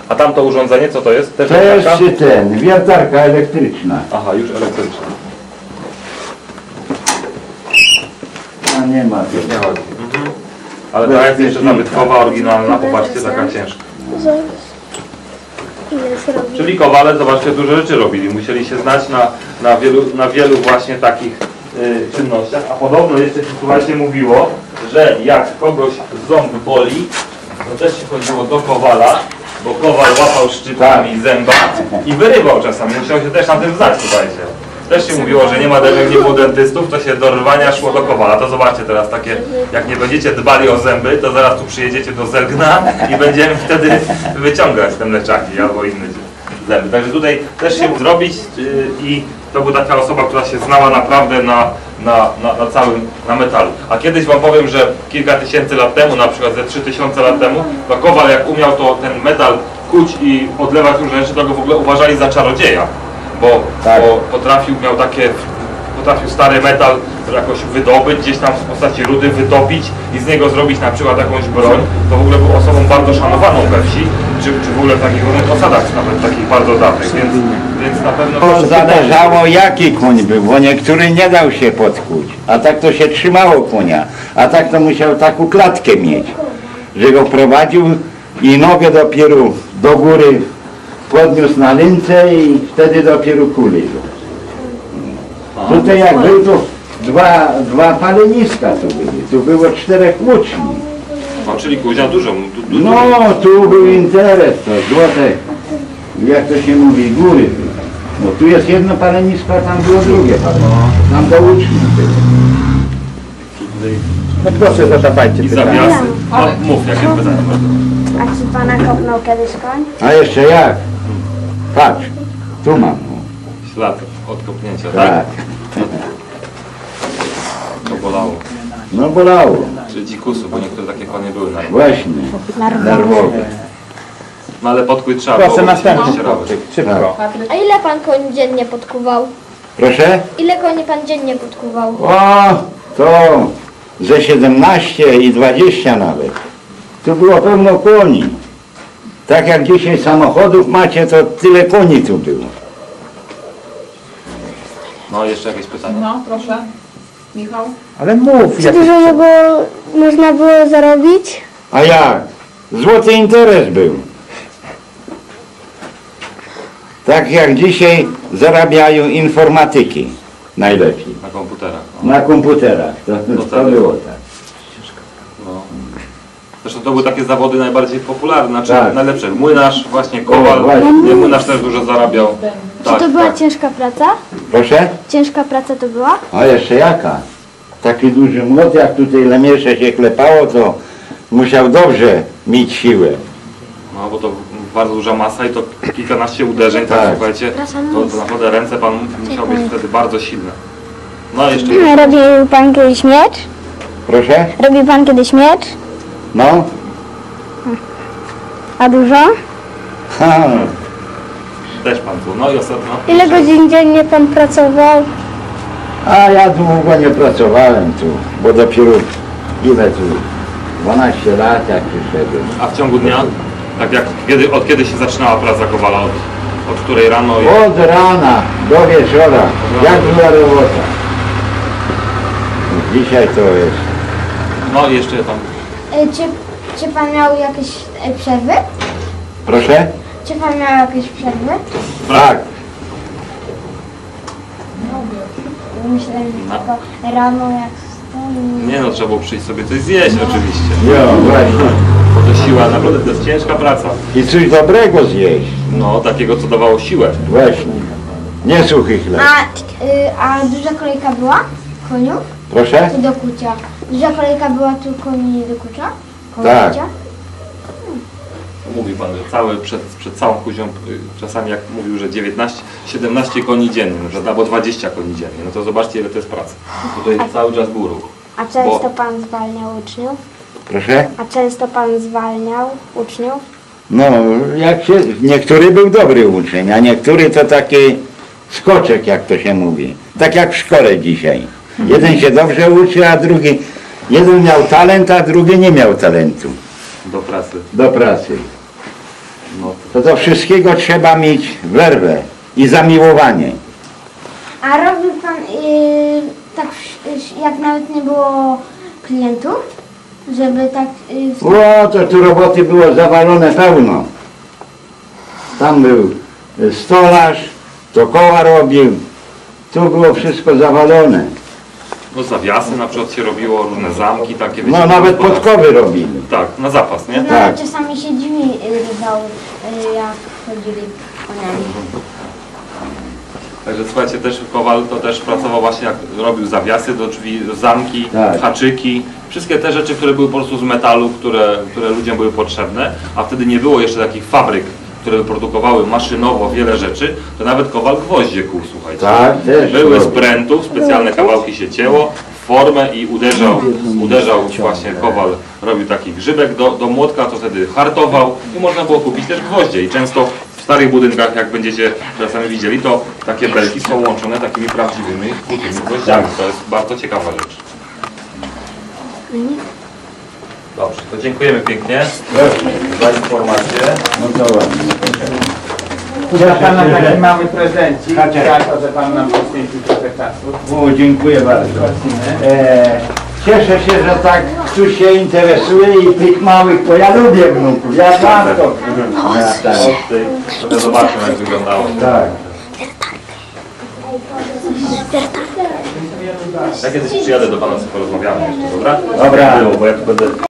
A tamto urządzenie, co to jest? Też To jest wiertarka elektryczna. Aha, już elektryczna. A nie ma. Nie chodzi. Ale ta jest jeszcze zabytkowa, oryginalna, popatrzcie, taka ciężka. Czyli kowale, zobaczcie, duże rzeczy robili. Musieli się znać na wielu właśnie takich czynnościach. A podobno jeszcze się, słuchajcie, mówiło, że jak kogoś ząb boli, to też się chodziło do kowala, bo kowal łapał szczypami zęba i wyrywał czasami. Musiał się też na tym znać, słuchajcie. Też się mówiło, że nie ma dentystów, to się do rwania szło do kowala. To zobaczcie teraz takie, jak nie będziecie dbali o zęby, to zaraz tu przyjedziecie do Zelgna i będziemy wtedy wyciągać te mleczaki albo inne zęby. Także tutaj też się zrobić i to była taka osoba, która się znała naprawdę na metalu. A kiedyś wam powiem, że kilka tysięcy lat temu, na przykład ze 3000 lat temu, to kowal jak umiał to ten metal kuć i odlewać różne rzeczy, to go w ogóle uważali za czarodzieja. Bo potrafił stary metal jakoś wydobyć, gdzieś tam w postaci rudy wytopić i z niego zrobić na przykład jakąś broń. To w ogóle był osobą bardzo szanowaną we wsi, czy w ogóle w takich różnych osadach, nawet takich bardzo dawnych, więc na pewno... To zależało jaki koń był, bo niektóry nie dał się podkuć, a tak to się trzymało konia, a tak to musiał taką klatkę mieć, że go prowadził i nogę dopiero do góry podniósł na lince i wtedy dopiero kulił. Tutaj jak był, to dwa paleniska tu byli. Tu było 4 łuczni. No, czyli Kuzia dużo. No, tu był interes, to złote, jak to się mówi, góry. No tu jest jedno palenisko, a tam było drugie palenisko. Tam do łuczni było. No proszę, zadawajcie I pytania. zawiasy. No, mów, jakie pytanie masz? A czy pana kopnął kiedyś koń? A jeszcze jak? Patrz, tu mam. Ślad od kopnięcia, tak? Tak. To bolało. No bolało. Czy dzikusu, bo niektóre takie konie były na Właśnie. Nerwowe. No ale podkój trzeba Proszę, było następny oczywiście robić. chłopczyk, szybko. A ile pan koni dziennie podkuwał? Proszę? Ile koni pan dziennie podkuwał? O, to ze 17 i 20 nawet. Tu było pełno koni. Tak jak dzisiaj samochodów macie, to tyle koni tu było. No jeszcze jakieś pytanie? No, proszę. Michał? Ale mów, jak... Dużo można było zarobić? A jak? Złoty interes był. Tak jak dzisiaj zarabiają informatyki najlepiej. Na komputerach. No. Na komputerach. To było tak. No. Zresztą to były takie zawody najbardziej popularne, znaczy Tak. najlepsze. Młynarz, właśnie kowal, właśnie. nie, młynarz też dużo zarabiał. Tak, Czy to była tak. ciężka praca? Proszę? Ciężka praca to była? A jeszcze jaka? Taki duży młot, jak tutaj lemiesze się klepało, to musiał dobrze mieć siłę. No bo to bardzo duża masa i to kilkanaście uderzeń, tak, Tak. słuchajcie, to naprawdę ręce pan musiał być wtedy bardzo silne. No jeszcze Robił pan kiedyś miecz? Proszę? Robił pan kiedyś miecz? No? A dużo? Ha. też pan tu. No i ostatnio. Ile godzin dziennie pan pracował? A ja długo nie pracowałem tu, bo dopiero ile tu? 12 lat jak przyszedłem. A w ciągu dnia? Tak jak od kiedy się zaczynała praca kowala? Od której rano i... Od rana do wieczora, jak była robota. Dzisiaj to jest. No i jeszcze tam. Czy pan miał jakieś przerwy? Proszę? Czy pan miał jakieś przerwy? Tak. Myślałem, że tylko rano jak wstałem. Nie no, trzeba było przyjść sobie coś zjeść oczywiście. Jo, właśnie. Bo to siła, naprawdę to jest ciężka praca. I coś dobrego zjeść. No, takiego co dawało siłę. Właśnie. Nie suchy chleb. A duża kolejka była koniów? Proszę? Czy do kucia? Duża kolejka była tu koni do kucia? Tak. Kucia? Mówi pan, że cały przed całą Kuzią, czasami jak mówił, że 17 koni dziennie, na przykład, albo 20 koni dziennie, no to zobaczcie ile to jest pracy. Tutaj cały czas był ruch. A często pan zwalniał uczniów? Proszę? A często pan zwalniał uczniów? No, jak się, niektóry był dobry uczeń, a niektóry to taki skoczek, jak to się mówi. Tak jak w szkole dzisiaj. Jeden się dobrze uczy, a drugi, jeden miał talent, a drugi nie miał talentu Do pracy. do pracy. No, to do wszystkiego trzeba mieć werwę i zamiłowanie. A robił pan tak, jak nawet nie było klientów? Żeby tak... O, to tu roboty było zawalone pełno. Tam był stolarz, to koła robił, tu było wszystko zawalone. No zawiasy na przykład się robiło, różne zamki takie. No wiecie, nawet gospodarstwa. podkowy robili. Tak, na zapas, nie? Nawet Tak. czasami się drzwi rywały, jak chodzili koniami. Także słuchajcie, też Kowal to też pracował właśnie, jak robił zawiasy do drzwi, zamki, Tak. haczyki. Wszystkie te rzeczy, które były po prostu z metalu, które ludziom były potrzebne, a wtedy nie było jeszcze takich fabryk, które produkowały maszynowo wiele rzeczy, to nawet Kowal gwoździe kuł, słuchajcie. Tak, też Były z robił. prętów, specjalne kawałki się cięło w formę i uderzał właśnie Kowal, robił taki grzybek do młotka, to wtedy hartował i można było kupić też gwoździe i często w starych budynkach, jak będziecie czasami widzieli, to takie belki są łączone takimi prawdziwymi kutymi gwoździami. To jest bardzo ciekawa rzecz. Dobrze, to dziękujemy pięknie za informację. No to ładnie. Dla Pana taki mały prezencik, za to, że Pan nam poświęcił trochę czasu. O, dziękuję bardzo. Cieszę się, że tak ktoś się interesuje i tych małych, bo ja lubię wnuków, ja mam to. Ja, tak. Trochę zobaczmy, jak wyglądało. Tak. Ja kiedyś przyjadę do Pana, co porozmawiamy jeszcze, dobra? Dobra. Bo ja tu będę...